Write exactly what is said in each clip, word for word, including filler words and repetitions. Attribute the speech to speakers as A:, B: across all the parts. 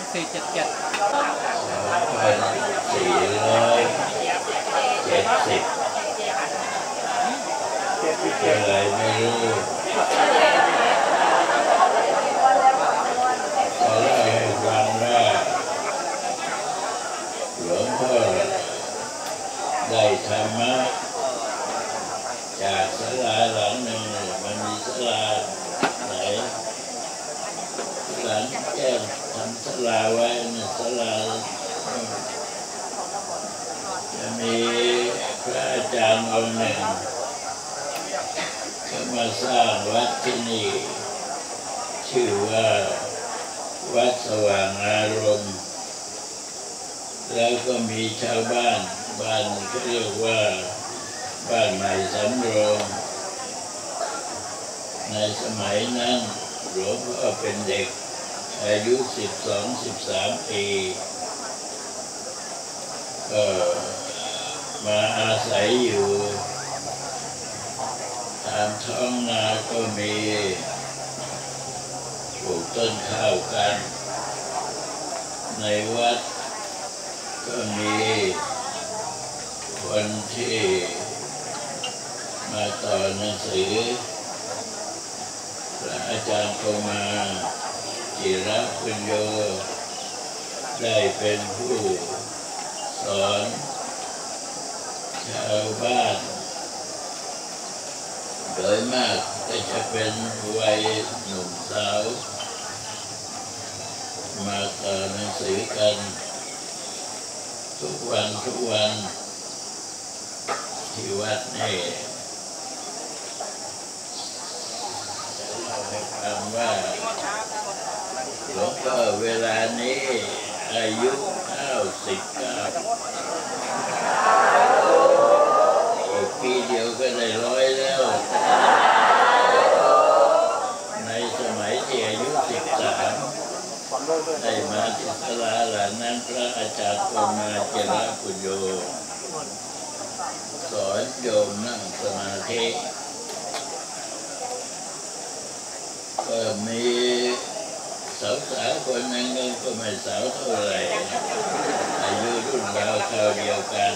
A: สี่เจ็ดเจ็ด
B: สองพันสี่ร้อยเจ็ดสิบอะไรไม่รู้ขอเล่าให้ฟังว่าหลวงพ่อได้ธรรมะจากศาลาหลังหนึ่งมันมีศาลาไหนหลังแก้ทำศาลาไว้เนี่ยศาลาจะมีพระอาจารย์องค์หนึ่งก็มาสร้างวัดที่นี่ชื่อว่าวัดสว่างอารมณ์แล้วก็มีชาวบ้านบ้านเขาเรียกว่าบ้านใหม่สำโรงในสมัยนั้นหลวงพ่อเป็นเด็กอายุสิบสองสิบสามปีก็มาอาศัยอยู่ตามท้องนาก็มีปลูกต้นข้าวกันในวัดก็มีคนที่มาต่อหนังสือพระอาจารย์โคมาจิรปุญโญได้เป็นผู้สอนชาวบ้านโดยมากก็จะเป็นวัยหนุ่มสาวมาต่อหนังสือกันทุกวันทุกวันที่วัดนี่จะเล่าให้ฟังว่าหลวงพ่อเวลานี้อายุเก้าสิบเก้าอีกปีเดียวก็ได้ร้อยแล้วในสมัยที่อายุสิบสามได้มาที่ศาลาหลังนั้นพระอาจารย์โคมาเจริญปุญโญสอนโยมนั่งสมาธิก็มีสาวๆคนนึงก็ไม่สาวเท่าไหร่อายุรุ่นราวคราวเดียวกัน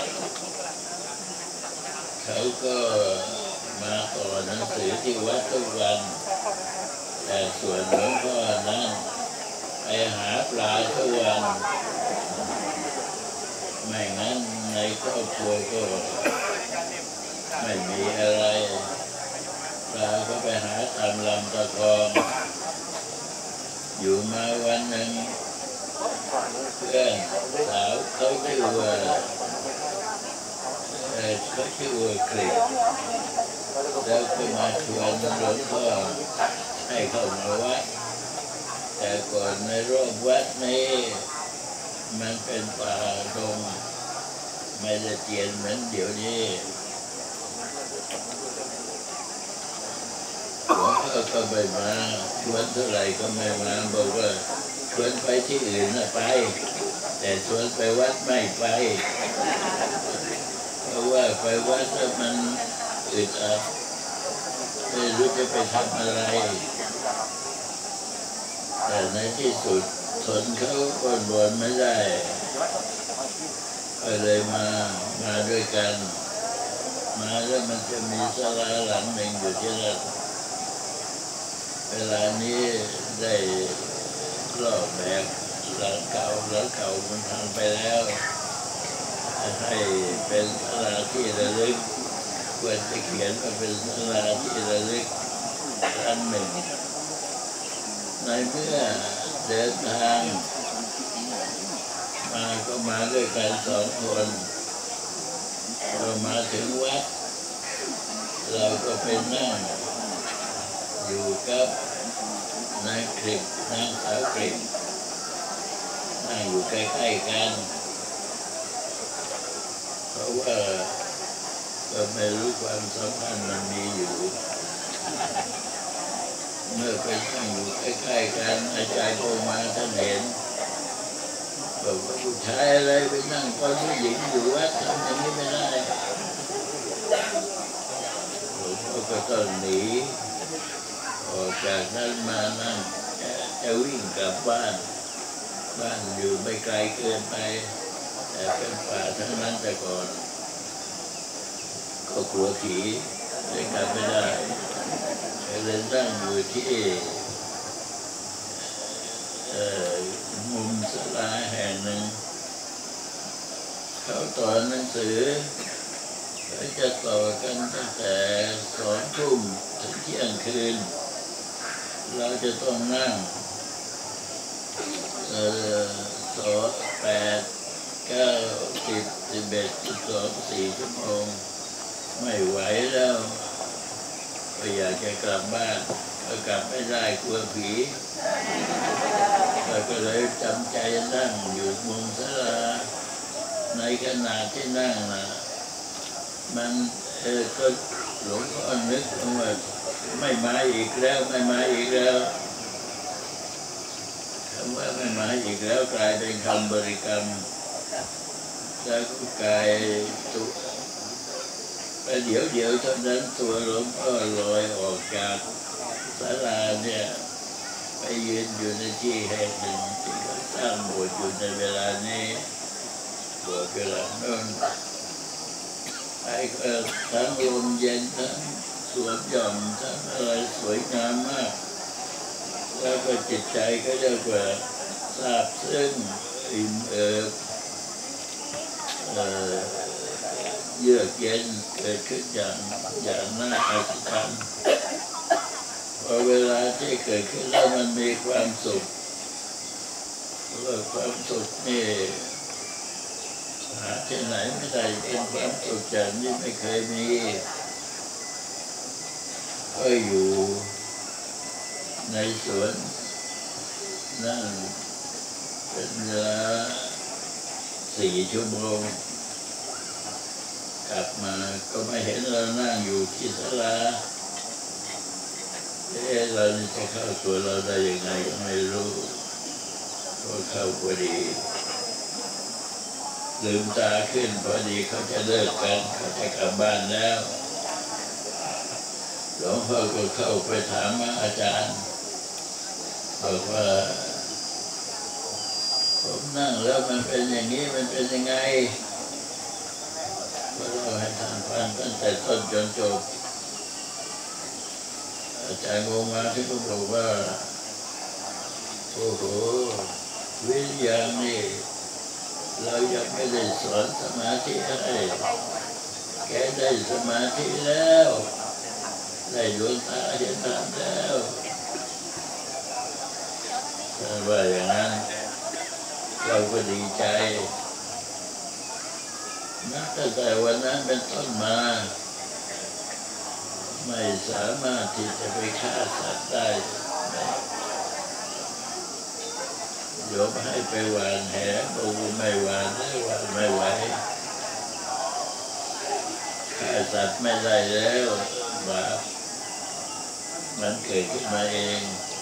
B: เขาก็มาต่อหนังสือที่วัดทุกวันแต่ส่วนหลวงพ่อนั้นไปหาปลาทุกวันไม่งั้นในครอบครัวก็ไม่มีอะไรปลาก็ไปหาตามลำตะคองอยู่มาวันหนึ่งเพื่อนสาวเขาชื่อว่าเขาชื่อว่าคลิปแล้วก็มาชวนหลวงพ่อให้เข้ามาวัดแต่ก่อนในรอบวัดนี้มันเป็นป่าดงไม่ได้เจียนเหมือนเดี๋ยวนี้หลวงพ่อก็ไม่มาชวนเท่าไหร่ก็ไม่มาบอกว่าชวนไปที่อื่นนะไปแต่ชวนไปวัดไม่ไปเพราะว่าไปวัดแล้วมันอึดอัดไม่รู้จะไปทำอะไรแต่ในที่สุดทนเขาอ้อนวอนไม่ได้ก็เลยมามาด้วยกันมาแล้วมันจะมีศาลาหลังหนึ่งอยู่ที่นั่นเวลานี้ได้ลอกแบบหลังเก่าหลังเก่ามันพังไปแล้วให้เป็นศาลาที่ระลึกควรจะเขียนว่าเป็นศาลาที่ระลึกอันหนึ่งในเมื่อเดินทางมาก็มาด้วยกันสองคนพอมาถึงวัดเราก็ไปนั่งอยู่กับนายคลิปนางสาวคลิปนั่งอยู่ใกล้ๆกันเพราะว่าก็ไม่รู้ความสัมพันธ์มันมีอยู่เมื่อไปนั่งอยู่ใกล้ๆกันอาจารย์โคมาท่านเห็นบอกว่าผู้ชายอะไรไปนั่งกับผู้หญิงอยู่วัดทำอย่างนี้ไม่ได้หลวงพ่อก็ต้องหนีออกจากนั้นมานั่งจะวิ่งกลับบ้านบ้านอยู่ไม่ไกลเกินไปแต่เป็นป่าทั้งนั้นแต่ก่อนก็กลัวผีเลยกลับไม่ได้เลยนั่งอยู่ที่มุมศาลาแห่งหนึ่งเขาต่อหนังสือเขาจะต่อกันตั้งแต่สองทุ่มถึงเที่ยงคืนเราจะต้องนั่งเออสองแปดเก้าสิบสิบเอ็ดสิบสองสี่ชั่วโมงไม่ไหวแล้วก็อยากจะกลับบ้านก็กลับไม่ได้กลัวผีก็เลยจำใจนั่งอยู่มุมศาลาในขณะที่นั่งนะมันเออก็หลงพ่อนึกว่าไม่มาอีกแล้วไม่มาอีกแล้วคำว่าไม่มาอีกแล้วกลายเป็นคำบริกรรมแล้วก็กลายตัวประเดี๋ยวเดี๋ยวเท่านั้นตัวหลวงพ่อลอยออกจากศาลาเนี่ยไปยืนอยู่ในที่แห่งหนึ่งที่เขาสร้างโบสถ์อยู่ในเวลานี้โบสถ์เวลาโน้นไอ้ก็ทั้งลมเย็นทั้งสวนหย่อมทั้งอะไรสวยงามมากแล้วก็จิตใจก็เรียกว่าซาบซึ้งอิ่มเอิบเยือกเย็นเกิดขึ้นอย่างอย่างน่าอัศจรรย์พอเวลาที่เกิดขึ้นแล้วมันมีความสุขแล้วความสุขนี่หาที่ไหนไม่ได้เป็นความสุขอย่างนี้ไม่เคยมีก็อยู่ในสวนนั่งเป็นเวลาสี่ชั่วโมงกลับมาก็ไม่เห็นเรานั่งอยู่ที่ศาลาเอ๊ะเราจะเข้าตัวเราได้ยังไงก็ไม่รู้ก็เข้าพอดีลืมตาขึ้นพอดีเขาจะเลิกกันเขาจะกลับบ้านแล้วหลวงพ่อก็เข้าไปถามอาจารย์บอกว่าผมนั่งแล้วมันเป็นอย่างนี้มันเป็นยังไงก็เล่าให้ท่านฟังตั้งแต่ต้นจนจบอาจารย์งงมาที่เขาบอกว่าโอ้โหวิญญาณนี่เรายังไม่ได้สอนสมาธิให้แกได้สมาธิแล้วได้ดวงตาเห็นธรรมแล้วถ้าว่าอย่างนั้นเราก็ดีใจนับตั้งแต่วันนั้นเป็นต้นมาไม่สามารถที่จะไปฆ่าสัตว์ได้โยมให้ไปหวานแหปูไม่หวานได้หวานไม่ไหวฆ่าสัตว์ไม่ได้แล้วบาปมันเกิดขึ้นมาเอง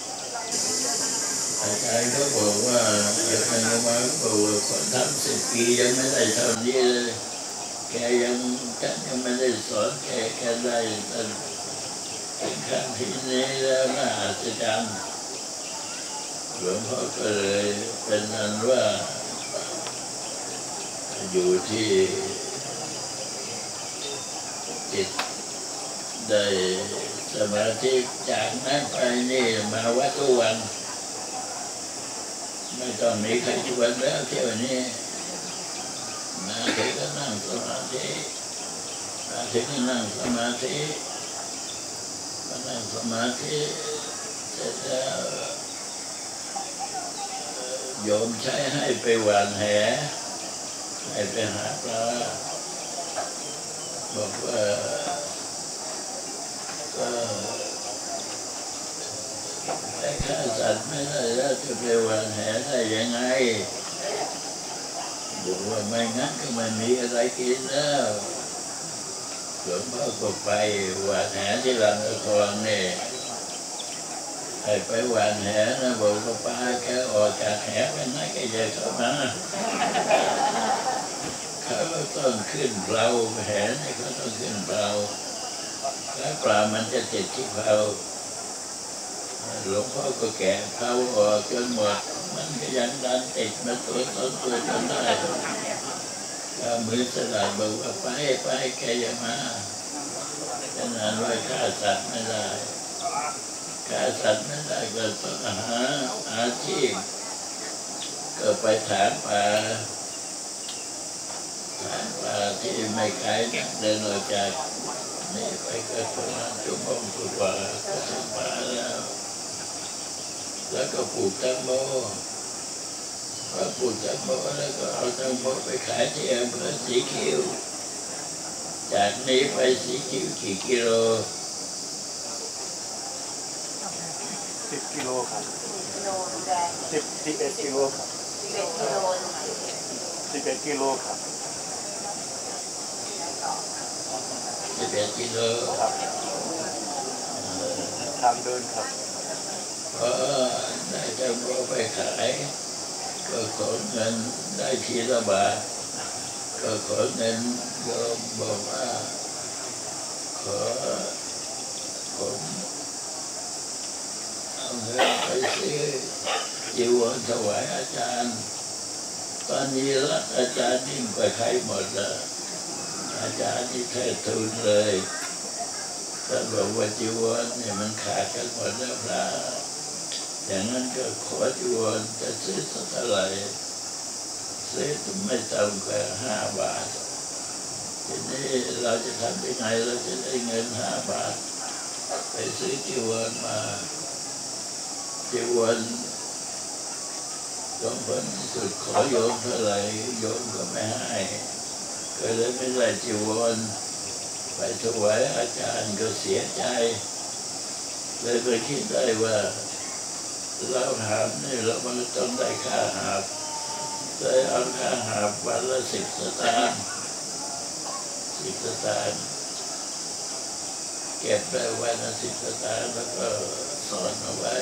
B: อาจารย์เขาบอกว่าอาจารย์มาบอกว่าคนทำสิบปียังไม่ได้เท่านี้เลยแกยังกันยังไม่ได้สอนแกแกได้ตั้งถึงขั้นที่นี้แล้วน่าอัศจรรย์หลวงพ่อก็เลยเป็นอันว่าอยู่ที่จิตได้สมาธิจากนั้นไปนี่มาวัดทุกวันไม่ต้องมีใครชวนแล้วเที่ยวนี้มาถึงก็นั่งสมาธิมาถึงก็นั่งสมาธิมานั่งสมาธิเสร็จแล้วโยมใช้ให้ไปหวานแหให้ไปหาปลาบอกว่าก็ไปฆ่าสัตว์ไม่ได้แล้วจะไปหวานแหได้ยังไงบอกว่าไม่งั้นก็ไม่มีอะไรกินแล้วหลวงพ่อก็ไปหวานแหที่ลำตะคองนี่ให้ไปหวานแหนะบอกว่าปลาแกออกจากแหไปไหนแกจะเข้ามาเขาต้องขึ้นเราแหนี่เขาต้องขึ้นเราแล้วปลามันจะติดที่เราหลวงพ่อก็แกะเขาออกจนหมดไม่มันก็ยังดันติดมาตัวตนตัวตนได้ก็มือสลัดบอกว่าไปไปแกอย่ามาขนาดว่าฆ่าสัตว์ไม่ได้ฆ่าสัตว์ไม่ได้ก็ต้องหาอาชีพก็ไปถางป่าถางป่าที่ไม่ไกลนักเดินออกจากนี่ไปก็ประมาณชั่วโมงกว่าก็ถึงป่าแล้วแล้วก็ปลูกแตงโมพอปลูกแตงโมแล้วก็เอาแตงโมไปขายที่อำเภอสีคิ้วจากนี้ไปสีคิ้วกี่กิโล
A: สิบกิโลครับสิบสิบเอ็ดกิโลครับสิบเอ็ดกิโลครับ
B: สิบเอ็ดกิโล
A: ครับทางเดินครับ
B: พอได้แตงโมไปขายก็ขอเงินได้ทีละบาทก็ขอเงินโยมบอกว่าขอผมเอาเงินไปซื้อจีวรถวายอาจารย์ตอนนี้รักอาจารย์ยิ่งกว่าใครหมดละอาจารย์นี่แท้ทูลเลยท่านบอกว่าจีวรเนี่ยมันขาดกันหมดแล้วพระอย่างนั้นก็ขอจีวรจะซื้อสักเท่าไหร่ซื้อไม่ต่ำกว่าห้าบาททีนี้เราจะทำยังไงเราจะได้เงินห้าบาทไปซื้อจีวรมาจีวรหลวงพ่อสุดขอโยมเท่าไหร่โยมก็ไม่ให้ก็เลยไม่ได้จีวรไปถวายอาจารย์ก็เสียใจเลยไปคิดได้ว่าเราหาบนี่เรามันต้องได้ค่าหาบเลยเอาค่าหาบวันละสิบสตางค์สิบสตางค์เก็บไปวันละสิบสตางค์แล้วก็สอนเอาไว้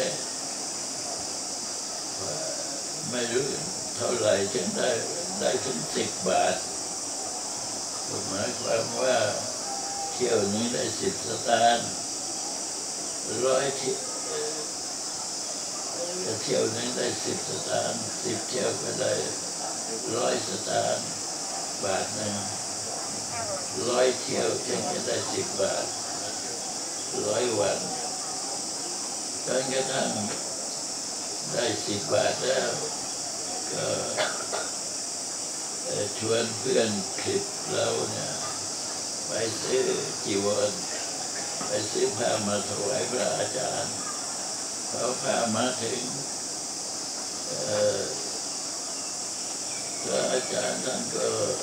B: ไม่รู้เท่าไหร่จึงได้ได้ถึงสิบบาทหมายความว่าเที่ยวนี้ได้สิบสตางค์ร้อยที่เที่ยวนี้ได้สิบสตางค์สิบเที่ยวก็ได้ร้อยสตางค์บาทหนึ่งร้อยเที่ยวจึงจะได้สิบบาทร้อยวันจนกระทั่งได้สิบบาทแล้วก็ชวนเพื่อนคลิปเราเนี่ยไปซื้อจีวรไปซื้อผ้ามาถวายพระอาจารย์พอผ้ามาถึงพระอาจารย์ท่านก็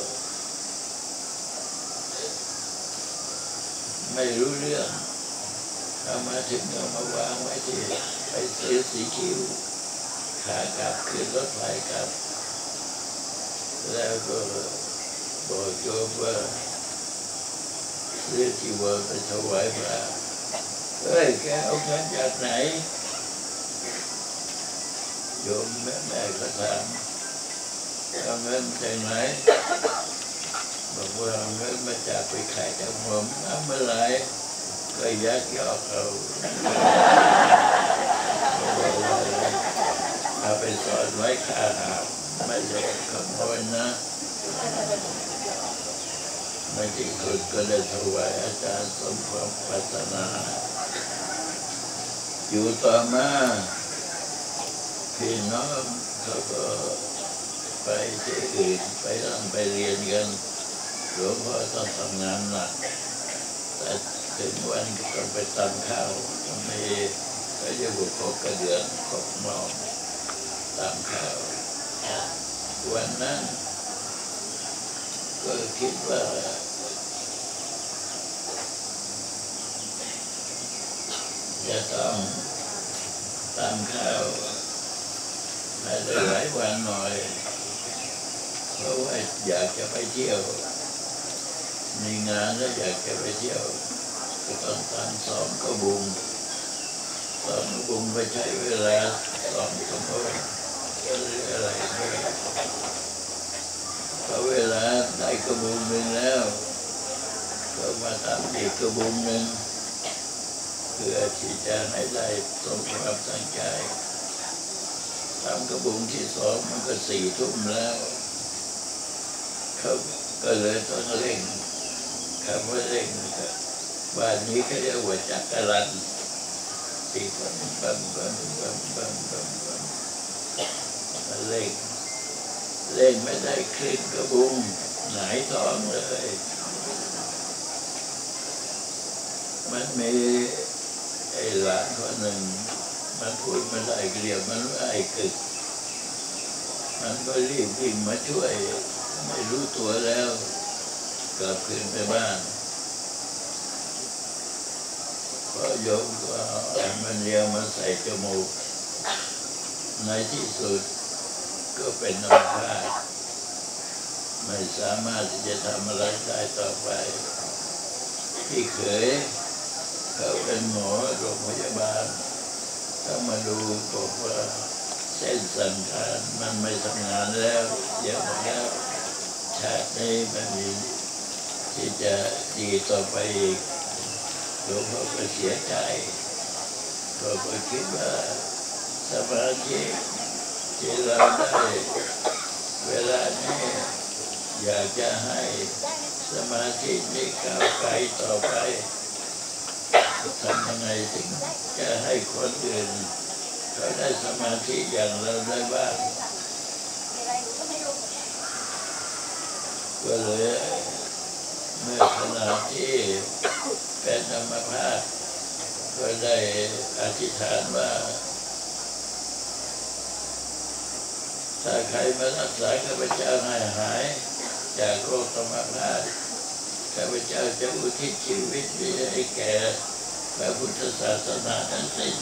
B: ไม่รู้เรื่องเอามาถึงเอามาวางไว้ที่ไปซื้อสีคิ้วขากลับขึ้นรถไฟกลับแล้วก็บอกโยมว่าซื้อจีวรไปถวายพระเฮ้ยแกเอาเงินจากไหนโยมแม่แม่ก็ถามเอาเงินจากไหนบอกว่าเอาเงินมาจากไปขายจากผมทำเมื่อไรก็ยักยอกเอาเอาไปสอนไว้ค่าหาไม่ใช่ขโมยนะในที่สุดก็ได้ถวายอาจารย์สมความปรารถนาอยู่ต่อมาพี่น้องเขาก็ไปที่อื่นไปร่ำไปเรียนกันหลวงพ่อต้องทำงานหนักแต่ถึงวันก็ต้องไปตำข้าวมีก็จะบุกโคกระเดือนขบมองตำข้าววันนั้นก็คิดว่าจะต้องตำข้าวให้ได้หลายวันหน่อยเพราะว่าอยากจะไปเที่ยวมีงานแล้วอยากจะไปเที่ยวก็ต้องตำสองกระบุงสองกระบุงไปใช้เวลาสองชั่วโมงก็เรื่องอะไรไม่พอเวลาได้กระบุงหนึ่งแล้วก็มาทำอีกกระบุงหนึ่งเพื่อที่จะให้ได้สมความตั้งใจพทำกระบุงที่สองมันก็สี่ทุ่มแล้วเขาก็เลยต้องเร่งคำว่าเร่งนะครับบ้านนี้เขาเรียกว่าจักรรันตีบัมบัมบัมบัมบัมบัมบัมมาเร่งเร่งไม่ได้คลิปกระบุงหงายท้องเลยมันมีไอ้หลานคนหนึ่งมันพูดมันได้เกลียวมันไอ้กึกมันก็รีบวิ่งมาช่วยไม่รู้ตัวแล้วกลับคืนไปบ้านพอโยมก็เอามันเรียวมาใส่จมูกในที่สุดก็เป็นอัมพาตไม่สามารถที่จะทำอะไรได้ต่อไปพี่เขยเขาเป็นหมอโรงพยาบาลเขามาดูบอกว่าเส้นสังขารมันไม่ทำงานแล้วเยอะแล้วชาตินี้ไม่มีที่จะดีต่อไปอีกหลวงพ่อก็เสียใจเราก็คิดว่าสมาธิที่เราได้เวลานี้อยากจะให้สมาธินี้ก้าวไกลต่อไปทำยังไงถึงจะให้คนอื่นเขาได้สมาธิอย่างเราได้บ้างก็เลยเมื่อขณะที่เป็นอัมพาตก็ได้อธิษฐานว่าถ้าใครมารักษาข้าพเจ้าให้หายจากโรคอัมพาตข้าพเจ้าจะอุทิศชีวิตนี้ให้แก่พระพุทธศาสนาทั้งสิ้น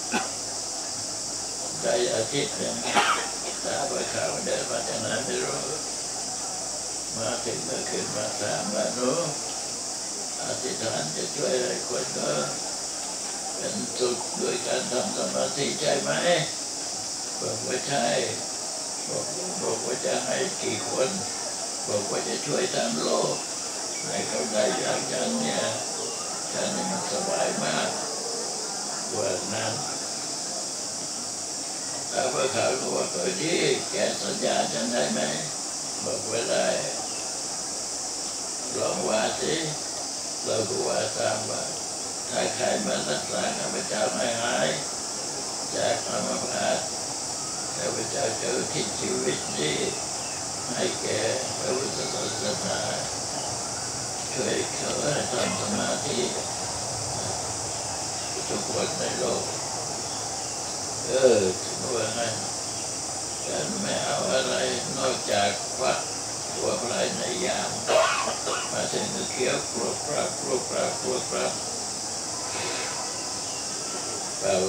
B: ได้อาทิตย์หนึ่งตาไปข่าวเดินมาจากไหนไม่รู้มาถึงเมื่อคืนมาถามว่าหนูอธิษฐานจะช่วยอะไรคนก็เป็นสุขโดยการทำสมาธิใช่ไหมบอกว่าใช่บอกบอกว่าจะให้กี่คนบอกว่าจะช่วยทั้งโลกให้เขาได้อย่างฉันเนี่ยฉันนี่มันสบายมากกว่านั้นถ้าว่าเขาบอกว่าตัวนี้แกสัญญาฉันได้ไหมบอกว่าได้ลองว่าสิเราก็ว่าตามว่าถ้าใครมารักษาข้าพเจ้าไม่หายจากอัมพาตข้าพเจ้าจะอุทิศชีวิตนี้ให้แก่พระพุทธศาสนาช่วยเขาให้ทำสมาธิทุกคนในโลกเออถึงว่างั้นฉันไม่เอาอะไรนอกจากวัดหัวปลายในยามมาถึงก็เคี้ยวกรุบกรับกรุบกรับกรุบกรับเป่า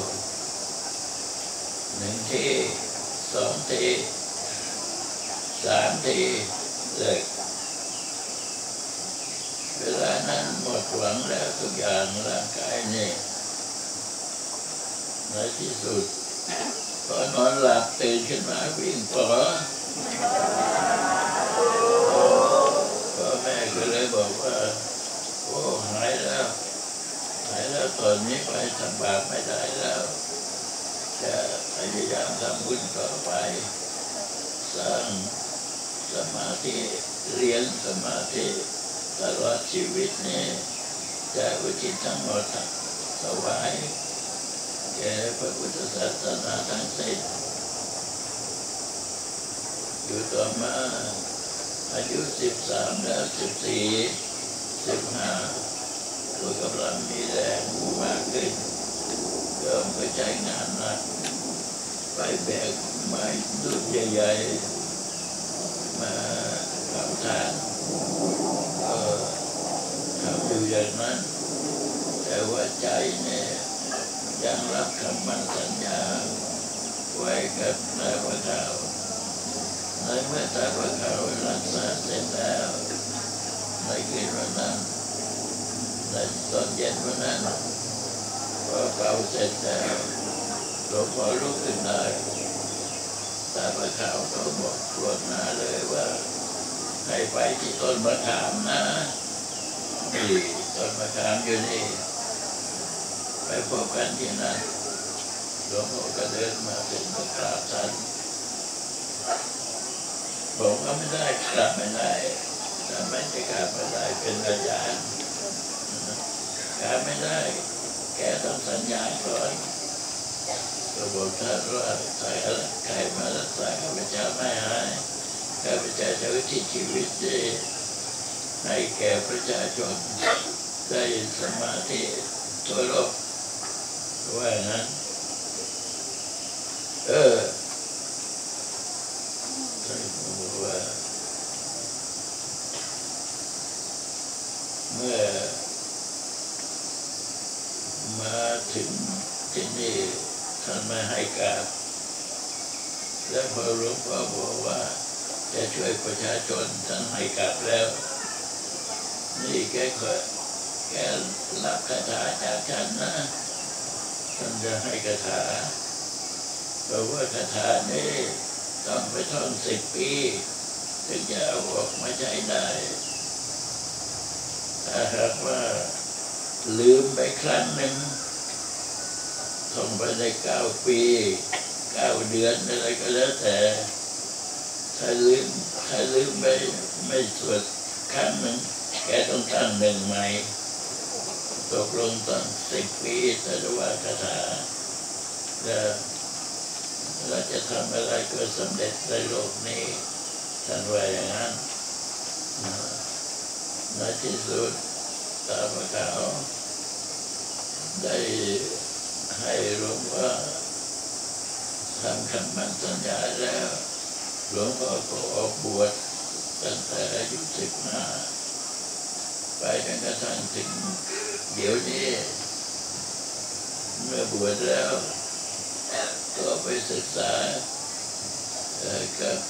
B: หนึ่งทีสองทีสามทีเลิกเวลานั้นหมดหวังแล้วทุกอย่างร่างกายนี่ในที่สุดพอนอนหลับตื่นขึ้นมาวิ่งป๋อพ่อแม่ก็เลยบอกว่าโอ้หายแล้วหายแล้วตอนนี้ไปทำบาปไม่ได้แล้วจะพยายามทำบุญต่อไปสร้างสมาธิเรียนสมาธิตลอดชีวิตนี้จะอุทิศทั้งหมดถวายแก่พระพุทธศาสนาทั้งสิ้นอยู่ต่อมาอายุสิบสามแล้วสิบสี่สิบห้าตัวกำลังมีแรงมากขึ้นเริ่มไปใช้งานหนักไปแบกไม้ดุใหญ่ๆมาทำทานก็ทำอยู่อย่างนั้นแต่ว่าใจเนี่ยยังรับคำมั่นสัญญาไว้กับนายพระเขาในเมื่อตายพระเขารักษาเสร็จแล้วในคืนวันนั้นในตอนเย็นวันนั้นพอเป่าเสร็จแล้วหลวงพ่อลุกขึ้นได้ตายพระเขาก็บอกล่วงหน้าเลยว่าให้ไปที่ต้นมะขามนะนี่ต้นมะขามอยู่นี่ไปพบกันที่นั่นหลวงพ่อก็เดินมาถึงก็กราบท่านบอกว่าไม่ได้กราบไม่ได้ทำไมจะกราบไม่ได้เป็นอาจารย์กราบไม่ได้แกต้องสัญญาก่อนก็บอกท่านว่าใครใครมารักษาข้าพเจ้าไม่หายข้าพเจ้าจะอุทิศชีวิตให้แก่ประชาชนได้สมาธิทั่วโลกว่างั้นเออท่านบอกว่าเมื่อมาถึงที่นี่ท่านไม่ให้กราบแล้วพอหลวงพ่อบอกว่าจะช่วยประชาชนท่านให้กราบแล้วนี่แกก็แกรับคาถาจากท่านนะท่านจะให้คาถาเพราะว่าคาถานี้ต้องไปท่องสิบปีถึงจะเอาออกมาใช้ได้ถ้าหากว่าลืมไปครั้งหนึ่งท่องไปได้เก้าปีเก้าเดือนอะไรก็แล้วแต่ถ้าลืมถ้าลืมไปไม่สวดครั้งหนึ่งแกต้องตั้งหนึ่งใหม่ตกลงตั้งสิบปีแต่ว่าคาถาแล้วเราจะทำอะไรก็สำเร็จในโลกนี้ท่านว่าอย่างนั้นในที่สุดตาพระขาวได้ให้หลวงพ่อทำคำมั่นสัญญาแล้วหลวงพ่อก็ออกบวชตั้งแต่อายุสิบห้าไปจนกระทั่งถึงเดี๋ยวนี้เมื่อบวชแล้วก็ไปศึกษากับ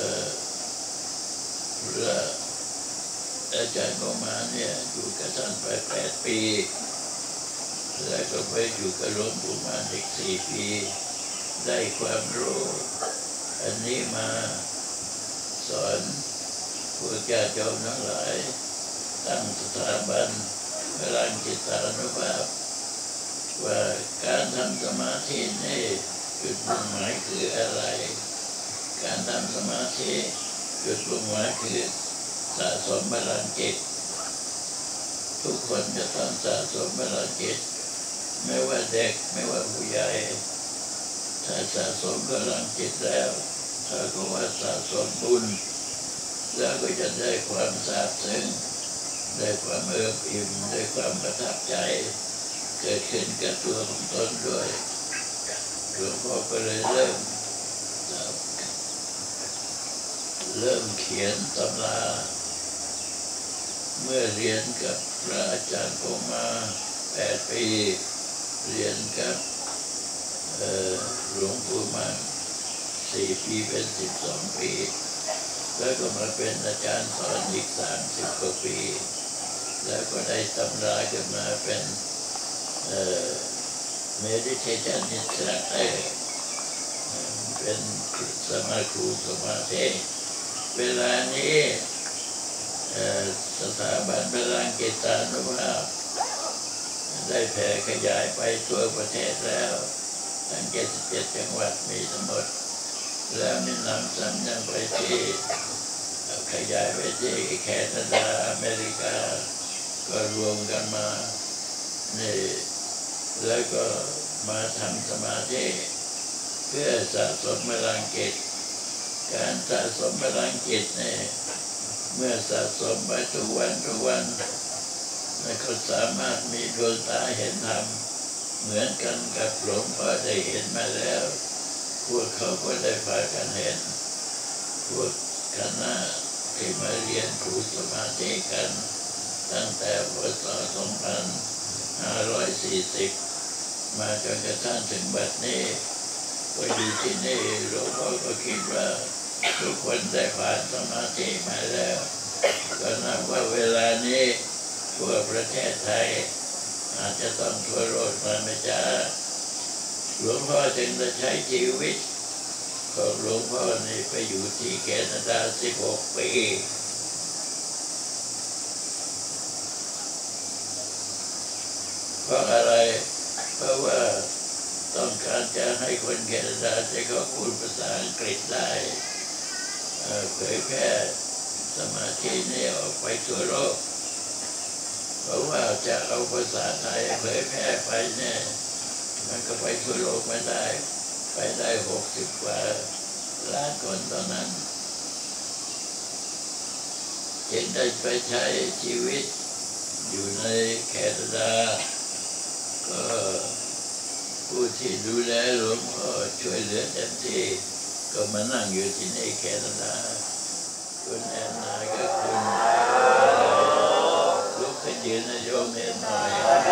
B: พระอาจารย์โกมาเนี่ยอยู่กับท่านไปแปดปีแล้วก็ไปอยู่กับหลวงปู่มาอีกสี่ปีได้ความรู้อันนี้มาสอนพวกญาติโยมทั้งหลายตั้งสถาบันพลังจิตานุภาพว่าการทำสมาธินี่จุดมุ่งหมายคืออะไรการทำสมาธิจุดมุ่งหมายคือสะสมพลังจิตทุกคนจะต้องสะสมพลังจิตไม่ว่าเด็กไม่ว่าผู้ใหญ่ถ้าสะสมพลังจิตแล้วถ้าก็ว่าสะสมบุญแล้วก็จะได้ความซาบซึ้งได้ความเอิบอิ่มได้ความประทับใจเกิดขึ้นกับตัวของตนด้วยหลวงพ่อก็เลยเริ่มเริ่มเขียนตำราเมื่อเรียนกับพระอาจารย์ผมมาแปดปีเรียนกับหลวงปู่มั่นสี่ปีเป็นสิบสองปีแล้วก็มาเป็นอาจารย์สอนอีกสามสิบกว่าปีแล้วก็ได้ตำราขึ้นมาเป็นmeditation instructor เป็นสมาครูสมาธิเวลานี้สถาบันพลังจิตานุภาพได้แผ่ขยายไปทั่วประเทศแล้วทั้งเจ็ดสิบเจ็ดจังหวัดมีทั้งหมดแล้วมีนำซ้ำยังไปที่ขยายไปที่แคนาดาอเมริกาก็รวมกันมานี่แล้วก็มาทำสมาธิเพื่อสะสมพลังจิตการสะสมพลังจิตเนี่ยเมื่อสะสมไปทุกวันทุกวันมันก็สามารถมีดวงตาเห็นธรรมเหมือนกันกับหลวงพ่อได้เห็นมาแล้วพวกเขาก็ได้พากันเห็นพวกคณะที่มาเรียนครูสมาธิกันตั้งแต่พ.ศ. สองพันห้าร้อยสี่สิบมาจนกระทั่งถึงบัดนี้ก็อยู่ที่นี่หลวงพ่อก็คิดว่าทุกคนได้ผ่านสมาธิมาแล้วก็นับว่าเวลานี้ทั่วประเทศไทยอาจจะต้องทั่วโลกมาไม่จ้าหลวงพ่อจึงได้ใช้ชีวิตของหลวงพ่อนี่ไปอยู่ที่แคนาดาสิบหกปีเพราะอะไรเพราะว่าต้องการจะให้คนแคนาดาที่เขาพูดภาษาอังกฤษได้เผยแพร่สมาธินี้ออกไปทั่วโลกเพราะว่าจะเอาภาษาไทยเผยแพร่ไปเนี่ยมันก็ไปทั่วโลกไม่ได้ไปได้หกสิบกว่าล้านคนตอนนั้นจึงได้ไปใช้ชีวิตอยู่ในแคนาดาก็ผู้ที่ดูแลหลวงพ่อช่วยเหลือเต็มที่ก็มานั่งอยู่ที่ในแคนาดาคุณแอนนาก็คุณลุกขึ้นยืนนะโยมเอ็นหน่อย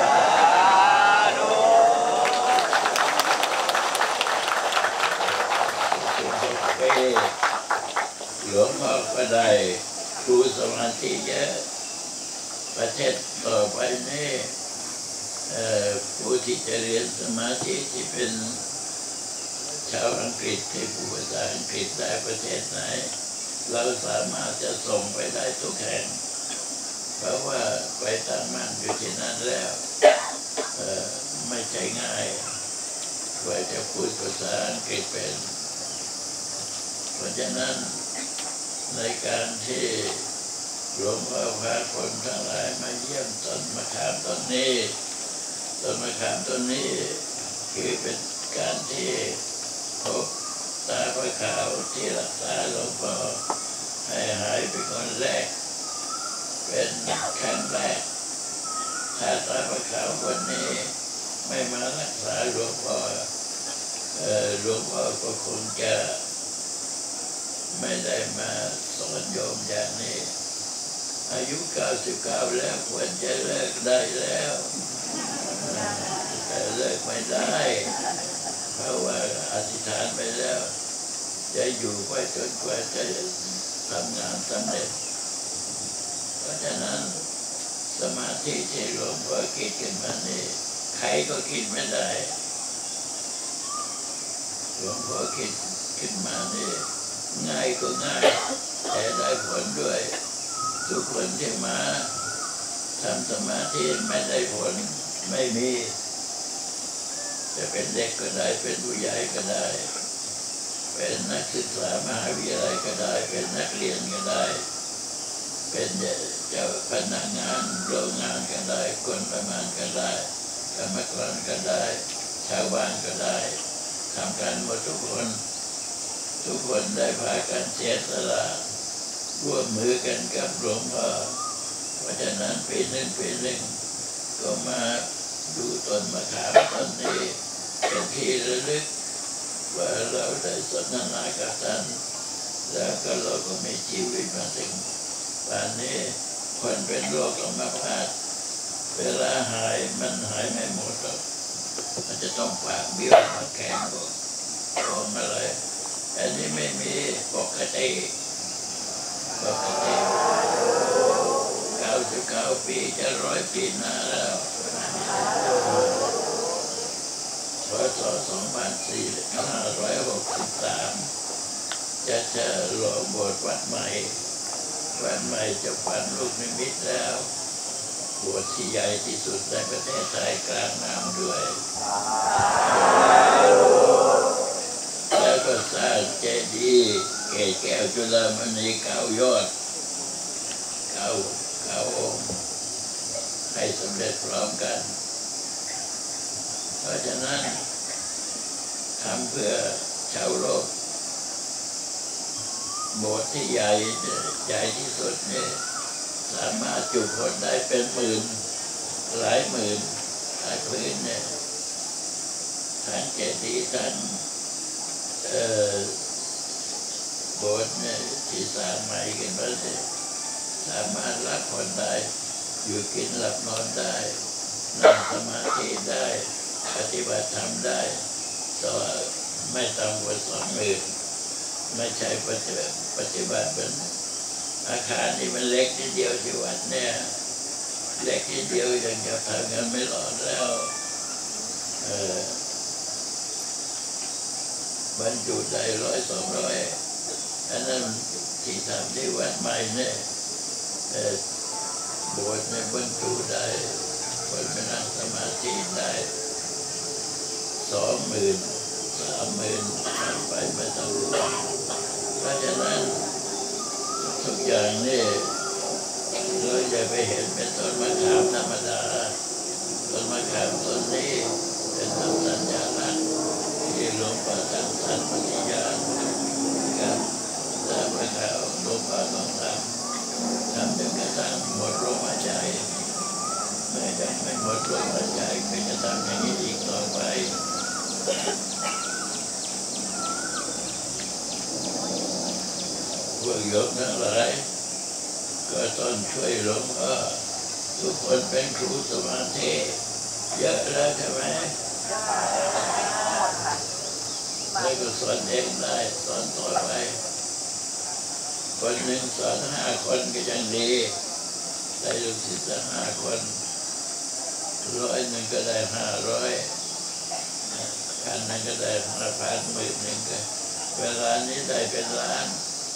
B: หลวงพ่อก็ได้ครูสมาธิเยอะประเทศต่อไปนี่ผู้ที่จะเรียนสมาธิที่เป็นชาวอังกฤษที่พูดภาษาอังกฤษได้ประเทศไหนเราสามารถจะส่งไปได้ทุกแห่งเพราะว่าไปตั้งมั่นอยู่ที่นั่นแล้วไม่ใช่ง่ายกว่าจะพูดภาษาอังกฤษเป็นเพราะฉะนั้นในการที่หลวงพ่อพาคนทั้งหลายมาเยี่ยมต้นมะขามต้นนี้ต้นมะขามต้นนี้คือเป็นการที่พบตาพระขาวที่รักษาหลวงพ่อให้หายเป็นคนแรกเป็นครั้งแรกถ้าตาพระขาวคนนี้ไม่มารักษาหลวงพ่อหลวงพ่อก็คงจะไม่ได้มาสอนโยมอย่างนี้อายุเก้าสิบเก้าแล้วควรจะเลิกได้แล้วแต่เลิกไม่ได้เพราะว่าอธิษฐานไปแล้วจะอยู่ไว้จนกว่าจะทำงานสำเร็จเพราะฉะนั้นสมาธิที่หลวงพ่อคิดขึ้นมานี่ใครก็คิดไม่ได้หลวงพ่อคิดขึ้นมานี่ง่ายก็ง่ายแต่ได้ผลด้วยทุกคนที่มาทำสมาธิไม่ได้ผลไม่มีจะเป็นเด็กก็ได้เป็นผู้ใหญ่ก็ได้เป็นนักศึกษามหาวิทยาลัยก็ได้เป็นนักเรียนก็ได้เป็นเจ้าพนักงานโรงงานก็ได้คนประมาณก็ได้กรรมกรก็ได้ชาวบ้านก็ได้ทำการหมดทุกคนทุกคนได้พากันเสียสละร่วมมือกันกับหลวงพ่อเพราะฉะนั้นปีหนึ่งปีหนึ่งก็มาดูต้นมะขามต้นนี้เป็นที่ระลึกว่าเราได้สนทนากับท่านแล้วก็เราก็มีชีวิตมาถึงป่านนี้คนเป็นโรคอัมพาตเวลาหายมันหายไม่หมดหรอกมันจะต้องปากเบี้ยวมาแข็งกว่าอะไรอันนี้ไม่มีปกติปกติเก้าสิบเก้าปีจะร้อยปีหน้าแล้วพศสองพันสี่ร้อยหกสิบสามจะจะหล่อโบสถ์วัดใหม่วัดใหม่จะฝันลูกนิมิตแล้วโบสถ์ที่ใหญ่ที่สุดในประเทศไทยกลางน้ำด้วยแล้วก็สร้างเจดีย์เกศแก้วจุฬามณีเก้ายอดเก้าเก้าองค์ให้สำเร็จพร้อมกันเพราะฉะนั้นทำเพื่อชาวโลกโบสถ์ที่ใหญ่ใหญ่ที่สุดนี่สามารถจุคนได้เป็นหมื่นหลายหมื่นถ้าพื้นเนี่ยทั้งเจดีย์ทั้งโบสถ์เนี่ยที่สร้างใหม่กันมาเนี่ยสามารถรับคนได้อยู่กินหลับนอนได้นั่งสมาธิได้ปฏิบัติธรรมได้ต่อไม่ต่ำกว่าสองหมื่นไม่ใช่ปฏิบัติปฏิบัติเป็นอาคารนี่มันเล็กนิดเดียวที่วัดเนี่ยเล็กนิดเดียวยังจะทำงานไม่หลอดแล้วเออบรรจุได้ร้อยสองร้อยอันนั้นที่ทำที่วัดใหม่เนี่ยโบสถ์เนี่ยบรรจุได้คนไปนั่งสมาธิได้สองหมื่นสามหมื่นไปไม่ต้องรู้เพราะฉะนั้นทุกอย่างนี่เราจะไปเห็นเป็นต้นมะขามธรรมดาต้นมะขามต้นนี้เป็นต้นสัญลักษณ์ที่หลวงพ่อท่านสันปฏิญาณกับตามมะขามหลวงพ่อต้องทำทำจนกระทั่งหมดลมหายใจไม่ได้ไม่หมดลมหายใจก็จะทำอย่างนี้อีกต่อไปพวกโยมทั้งหลายก็ต้องช่วยหลวงพ่อทุกคนเป็นครูสมาธิเยอะแล้วใช่ไหมแล้วก็สอนเองได้สอนต่อไปคนหนึ่งสอนห้าคนก็ยังดีได้ลูกศิษย์ห้าคนร้อยหนึ่งก็ได้ห้าร้อยพันหนึ่งก็ได้ห้าพันหมื่นหนึ่งก็เวลานี้ได้เป็นล้าน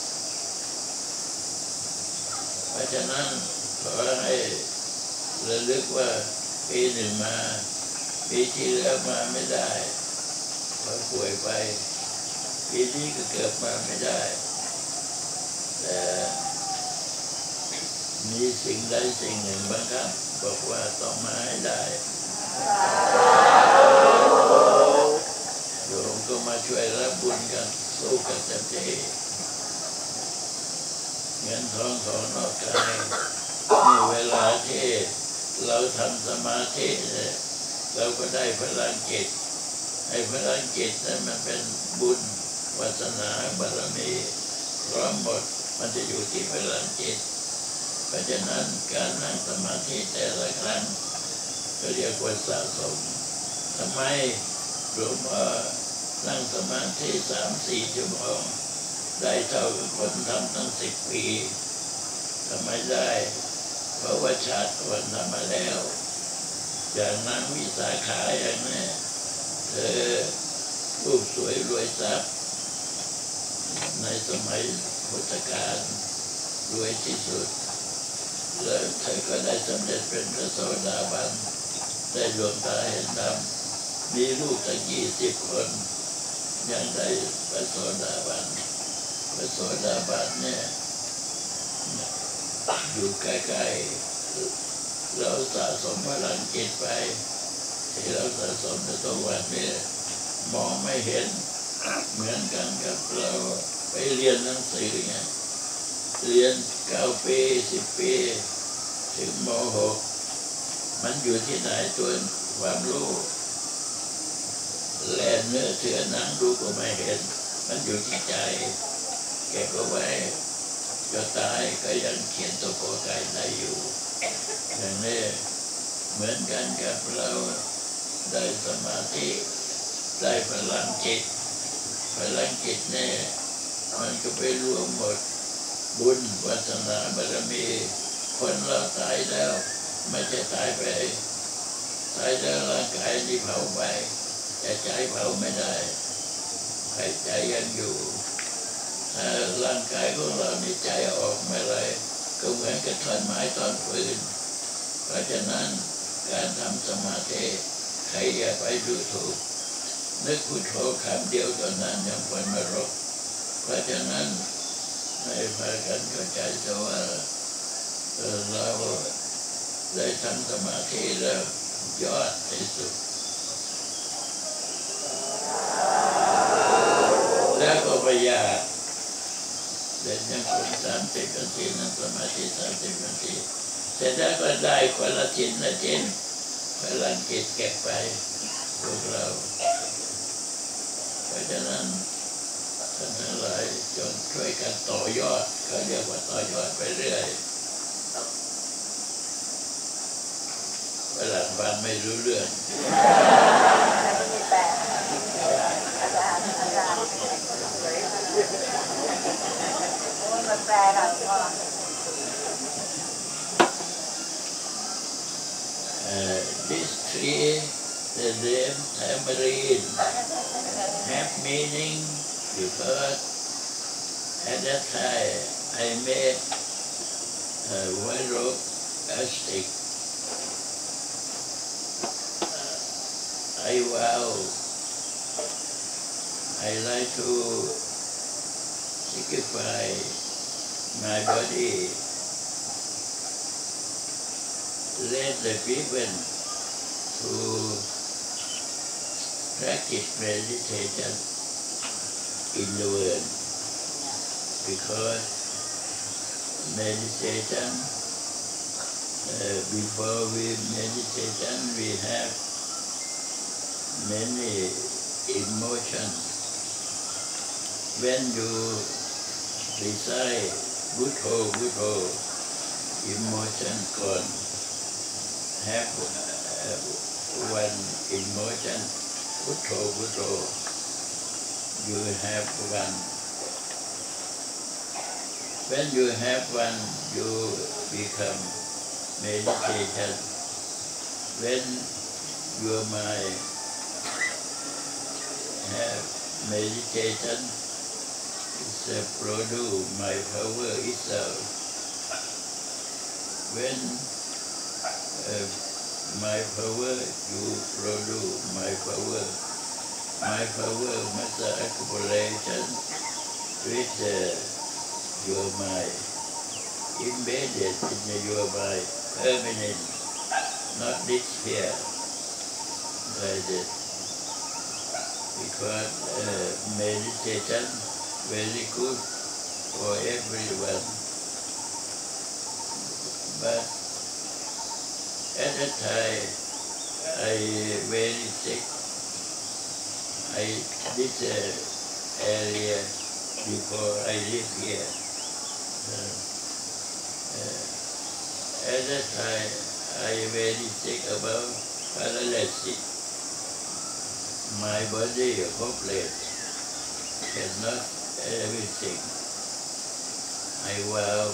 B: เพราะฉะนั้นขอให้ระลึกว่าปีหนึ่งมาปีที่แล้วมาไม่ได้เพราะป่วยไปปีนี้ก็เกิดมาไม่ได้แต่มีสิ่งใดสิ่งหนึ่งบังคับบอกว่าต้องมาให้ได้โยมก็มาช่วยรับบุญกันสู้กันเต็มที่เงินทองของนอกกายมีเวลาที่เราทำสมาธิเนี่ยเราก็ได้พลังจิตให้พลังจิตนั้นมันเป็นบุญวาสนาบารมีพร้อมหมดมันจะอยู่ที่พลังจิตเพราะฉะนั้นการนั่งสมาธิแต่ละครั้งก็เรียกว่าสะสมทำไมหลวงพ่อนั่งสมาธิสามสี่ชั่วโมงได้เท่ากับคนทำตั้งสิบปีทำไมได้เพราะว่าชาติก่อนทำมาแล้วอย่างนางวิสาขาอย่างนี้เธอรูปสวยรวยทรัพย์ในสมัยพุทธกาลรวยที่สุดแล้วเธอก็ได้สำเร็จเป็นพระโสดาบันได้ดวงตาเห็นธรรมมีลูกตั้งยี่สิบคนยังได้พระโสดาบันพระโสดาบันเนี่ยอยู่ใกล้ๆเราสะสมพลังจิตไปที่เราสะสมในตัววันนี้มองไม่เห็นเหมือนกันกับเราไปเรียนหนังสือไงเรียนเก้าปีสิบปีถึงม.หกมันอยู่ที่ไหนตัวความรู้แลนเนื้อเชื่อหนังดูก็ไม่เห็นมันอยู่ที่ใจเก็บเอาไว้ก็ตายก็ยังเขียนตัวโกไก่ได้อยู่อย่างนี้เหมือนกันกับเราได้สมาธิได้พลังจิตพลังจิตเนี่ยมันก็ไปรวมหมดบุญวาสนาบารมีคนเราตายแล้วไม่ใช่ตายไปตายแล้วร่างกายนี่เผาไปแต่ใจเผาไม่ได้ใครใจยังอยู่ถ้าร่างกายของเรานี่ใจออกเมื่อไรก็เหมือนกับท่อนไม้ท่อนฟืนเพราะฉะนั้นการทำสมาธิใครอย่าไปดูถูกนึกพุทโธคำเดียวตอนนั้นยังพ้นนรกเพราะฉะนั้นให้พากันเข้าใจว่าเราได้ทำสมาธิแล้วยอดที่สุดแล้วก็ประหยัดเดินยังคนสามสิบนาทีนั่งสมาธิสามสิบนาทีเสร็จแล้วก็ได้คนละชิ้นละชิ้นพลังจิตเก็บไปพวกเราเพราะฉะนั้นท่านทั้งหลายจงช่วยกันต่อยอดเขาเรียกว่าต่อยอดไปเรื่อยเวลาฟังไม่รู้เรื่อง
C: แปลเราก็
B: this tree the name tamarind have meaning because at that time I made a white rope a stick I vow I like to signify my body. Let the people who practice meditation in the world, because meditation, uh, before we meditation, we have many emotions. When you recite Buddho, Buddho, emotion gone. Have uh, one emotion, Buddho, Buddho, you have one. When you have one, you become meditation. When your mind have meditation, it's a produce my power itself. When uh, my power, you produce my power. My power must accumulation with uh, your mind, embedded in your mind, permanent, not disappear like this. Because uh, meditation very good for everyone. But at that time, I very sick. I this uh, area before I live here. Uh, uh, at that time, I very sick about paralysis. My body hopeless, cannot everything. I will,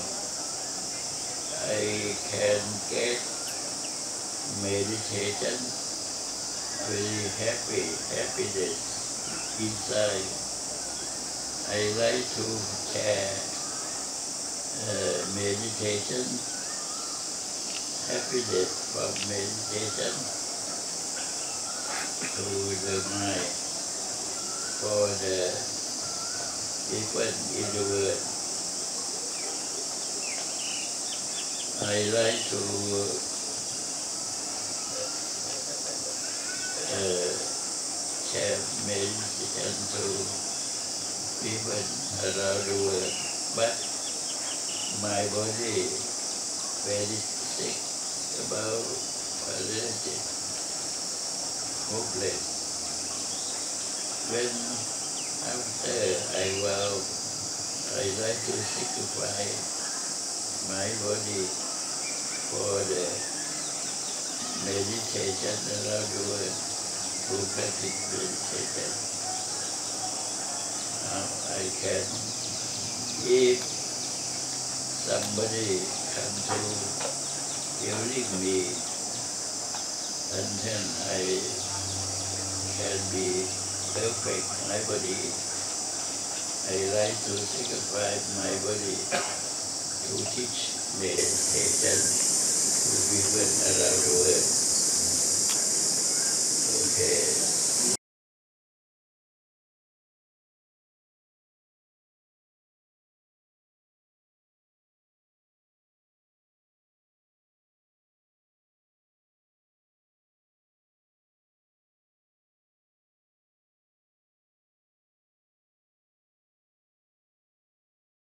B: I can get meditation, very happy, happiness inside. I like to share uh, meditation, happiness from meditation to the mind for the people in the world. I like to uh, share meditation to people around the world, but my body very sick about paralysis, hopeless. When after I will, I like to sacrifice my body for the meditation around the world, to practice meditation. Now I can, if somebody come to healing me, and then I can be perfect, my body. I like to sacrifice my body to teach meditation to people around the world. Okay.